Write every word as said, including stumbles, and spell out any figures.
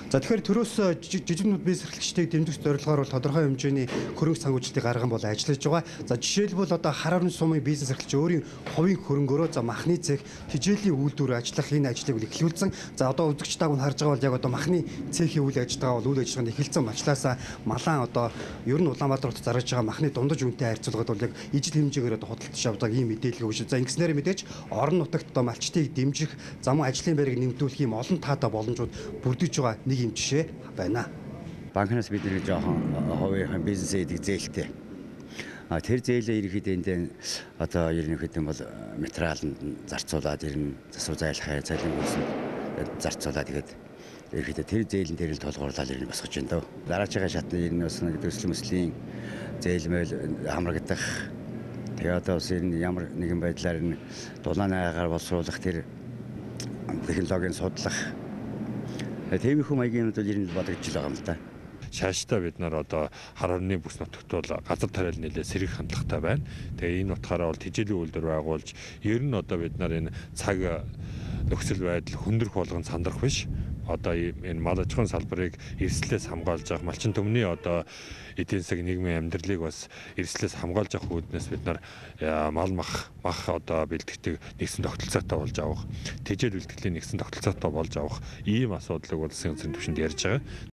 За тэгэхээр төрөөс жижигнүүд бие сэрхлэгчдийг дэмжих зорилгоор бол тодорхой хэмжээний хөрөнгө санхүүжилтийг гарган бол ажиллаж байгаа. За жишээлбэл одоо хар орон сумын бизнес эрхлэгч өөрийн хувийн хөрөнгөөрөө за махны цех тижээлийн үйлдвэр ажиллах энэ ажлыг эхлүүлсэн. За одоо үзэгч тааг нь харж байгаа бол яг одоо махны цехийн үйл ажиллагаа бол үйл ажиллагаанд эхэлсэн болчлаасаа малан одоо ер нь Улаанбаатар хотод зарж байгаа махны дундаж үнэтэй харьцуулахад бол яг ижил хэмжээгээр одоо худалдаж авдаг ийм мэдээлэл өгч. За ингэснээр мэдээж орон нутагт одоо малчтыг дэмжих, зам ажлын байрыг нэмэгдүүлэх ийм олон таатай боломжууд бүрдэж байгаа нэг юм жишээ байна. Банкнаас бид нэг жоохон хувийн бизнесээ идэг зээлтэй. А тэр зээлээ ерөнхийдөө одоо ерөнхийдөө бол материаланд зарцуулаад ирнэ, засвар зайлахаа цалин хөлсөнд зарцуулаад тэгээд ерөнхийдөө тэр зээлийн дээр л толгуурлаад ирнэ босгож байна дөө. Дараачихаа шатны ер нь бас нэг төсөл мөслийн зээлмэл хамрагдах. Тэгээд одоо бас энэ ямар нэгэн байдлаар энэ дулаан аягаар боловсруулах тэр технологийн судлах. Тэмхүү маягийн бол ер нь бодогдож байгаа юм л да. Шаашдаа бид нар одоо хар орны бүс нутагт бол газар тариал нэлээ сэрэг хандлагатай байна. Тэгээ энэ утгаараа бол тижээлийн үйлдвэр байгуулж ер нь одоо бид нар энэ цаг нөхцөл байдал хүндрэх болгон сандрах биш. Одоо энэ мал аж ахуйн салбарыг эрсдлээс хамгаалж авах, малчин төмний одоо эдийн засаг нийгмийн амьдралыг бас эрсдлээс хамгаалж авах үүднээс бид нар мал мах мах одоо бэлтгэдэг нэгсэн тогтолцоотой болж авах, тэжээл бэлтгэлийн нэгсэн тогтолцоотой болж авах ийм асуудлыг улсын үндэсний түвшинд ярьж байгаа.